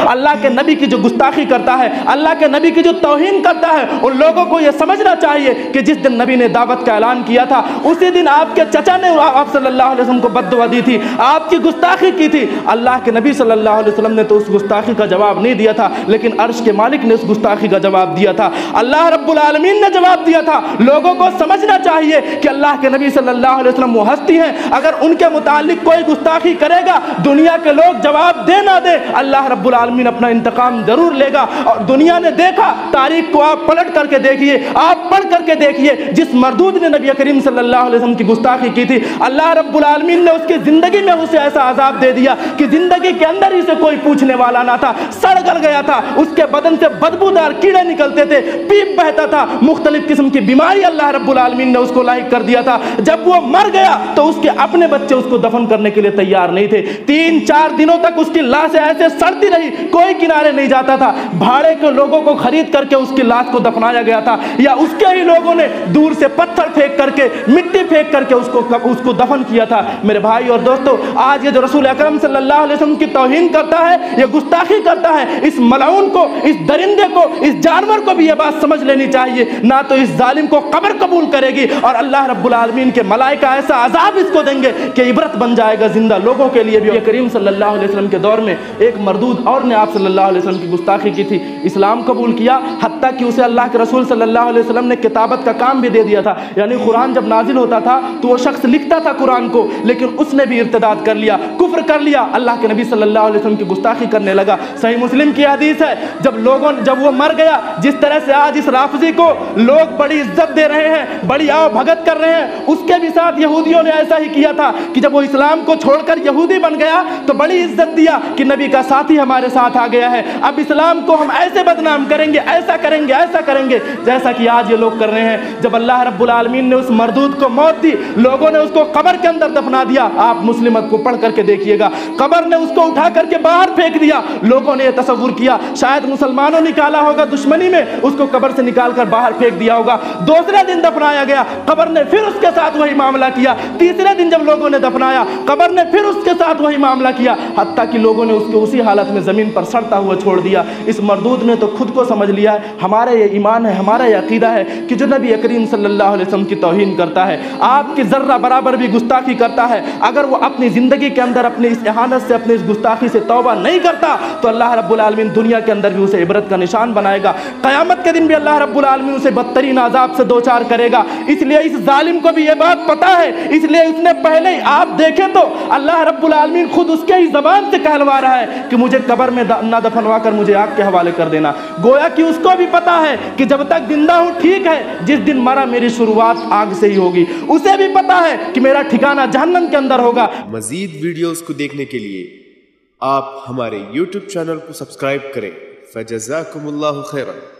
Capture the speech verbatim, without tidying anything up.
اللہ کے نبی کی جو گستاخی کرتا ہے، اللہ کے نبی کی جو توہین کرتا ہے، ان لوگوں کو یہ سمجھنا چاہیے کہ جس دن نبی نے دعوت کا اعلان کیا تھا اسی دن آپ کے چچا نے آپ صلی اللہ علیہ وسلم کو بد دعا دی تھی، آپ کی گستاخی کی تھی۔ اللہ کے نبی صلی اللہ علیہ وسلم نے تو اس گستاخی کا جواب نہیں دیا تھا، لیکن عرش کے مالک نے اس گستاخی کا جواب دیا تھا، اللہ رب العالمین نے جواب دیا تھا۔ لوگوں کو سمجھنا چاہیے کہ اللہ کے نبی صلی اللہ علیہ وسلم وہ ہستی ہیں، اگر ان کے متعلق کوئی گستاخی کرے گا دنیا کے لوگ جواب دے نہ دے، اللہ رب العالمین اپنا انتقام ضرور لے گا۔ اور دنیا نے دیکھا، تاریخ کو آپ پلٹ کر کے دیکھیے، آپ پڑھ کر کے دیکھیے، جس مردود نے نبی کریم صلی اللہ علیہ وسلم کی گستاخی کی تھی، اللہ رب العالمین نے اس کی زندگی میں اسے ایسا عذاب دے دیا کہ زندگی کے اندر ہی سے کوئی پوچھنے والا نہ تھا، سڑ گل گیا تھا، اس کے بدن سے بدبودار کیڑے نکلتے تھے، پیپ بہتا تھا، مختلف قسم کی بیماری اللہ رب العالمین نے اس کو لاحق کر دیا تھا۔ جب وہ مر گیا تو اس کے اپنے بچے اس کو دفن کرنے کے لیے تیار نہیں تھے، تین چار دنوں تک اس کی لاشیں ایسے سڑتی رہی، کوئی کنارے نہیں جاتا تھا، بھاڑے کے لوگوں کو خرید کر کے اس کی لاش کو دفنایا گیا تھا، یا اس کے ہی لوگوں نے دور سے پتھر پھینک کر کے، مٹی پھینک کر کے اس کو اس کو دفن کیا تھا۔ میرے بھائی اور دوستو، آج یہ جو رسول اکرم صلی اللہ علیہ وسلم کی توہین کرتا ہے، یہ گستاخی کرتا ہے، اس ملعون کو، اس درندے کو، اس جانور کو بھی یہ بات سمجھ لینی چاہیے، نہ تو اس ظالم کو قبر قبول کرے گی، اور اللہ رب العالمین کے ملائکہ ایسا عذاب اس کو دیں گے کہ عبرت بن جائے گا زندہ لوگوں کے لیے بھی۔ یہ کریم صلی اللہ علیہ وسلم کے دور میں ایک مردود اور نے آپ صلی اللہ علیہ وسلم کی گستاخی کی تھی، اسلام قبول کیا، حتیٰ کہ اسے اللہ کے رسول صلی اللہ علیہ وسلم نے کتابت کا کام بھی دے دیا تھا، یعنی قرآن جب نازل ہوتا تھا تو وہ شخص لکھتا تھا قرآن کو، لیکن اس نے بھی ارتداد کر لیا، کفر کر لیا، اللہ کے نبی صلی اللہ علیہ وسلم کی گستاخی کرنے لگا۔ صحیح مسلم کی حدیث ہے، جب لوگوں جب وہ مر گیا، جس طرح سے آج اس رافضی کو لوگ بڑی عزت دے رہے ہیں، بڑی آؤ بھگت کر رہے ہیں، اس کے بھی ساتھ یہودیوں نے ایسا ہی کیا تھا کہ جب وہ اسلام کو چھوڑ کر یہودی بن گیا تو بڑی عزت دیا کہ نبی کا ساتھی ہمارے ساتھ آ گیا ہے، اب اسلام کو ہم ایسے بدنام کریں گے، ایسا کریں گے، ایسا کریں گے، جیسا کہ آج یہ لوگ کر رہے ہیں۔ جب اللہ رب العالمین نے اس مردود کو موت دی، لوگوں نے اس کو قبر کے اندر دفنا دیا، آپ مسلمت کو پڑھ کر کے دیکھیے گا، قبر نے اس کو اٹھا کر کے باہر پھینک دیا۔ لوگوں نے یہ تصور کیا شاید مسلمانوں نکالا ہوگا دشمنی میں، اس کو قبر سے نکال کر باہر پھینک دیا ہوگا۔ دوسرے دن دفنایا گیا، قبر نے پھر اس کے ساتھ وہی معاملہ کیا۔ تیسرے دن جب لوگوں نے دفنایا، قبر نے پھر اس کے ساتھ وہی معاملہ کیا، حتیٰ کہ لوگوں نے اس کو اسی حالت میں زمین پر سڑتا ہوا چھوڑ دیا۔ اس مردود نے تو خود کو سمجھ لیا ہے، ہمارا یہ ایمان ہے، ہمارا یہ عقیدہ ہے کہ جو نبی کریم صلی اللہ علیہ وسلم کی توہین کرتا ہے، آپ کی ذرہ برابر بھی گستاخی کرتا ہے، اگر وہ اپنی زندگی کے اندر اپنی اس اہانت سے، اپنی اس گستاخی سے توبہ نہیں کرتا تو اللہ رب العالمین دنیا کے اندر بھی اسے عبرت کا نشان بنائے گا، قیامت کے دن بھی اللہ رب العالمین اسے بدترین عذاب سے دوچار کرے گا۔ اس لیے اس ظالم کو بھی یہ بات پتا ہے، اس لیے اس نے پہلے ہی، آپ دیکھیں تو اللہ رب العالمین خود اس کے ہی زبان سے کہلوا رہا ہے کہ مجھے قبر میں نہ دفنوا کر مجھے آگ کے حوالے کر دینا، گویا کہ اس کو بھی پتا ہے کہ جب تک زندہ ہوں ٹھیک ہے، جس دن مرا میری شروعات آگ سے ہی ہوگی، اسے بھی پتا ہے کہ میرا ٹھکانہ جہنم کے اندر ہوگا۔ مزید ویڈیوز کو دیکھنے کے لیے آپ ہمارے یوٹیوب چینل کو سبسکرائب کریں۔ فجزاکم اللہ خیرا۔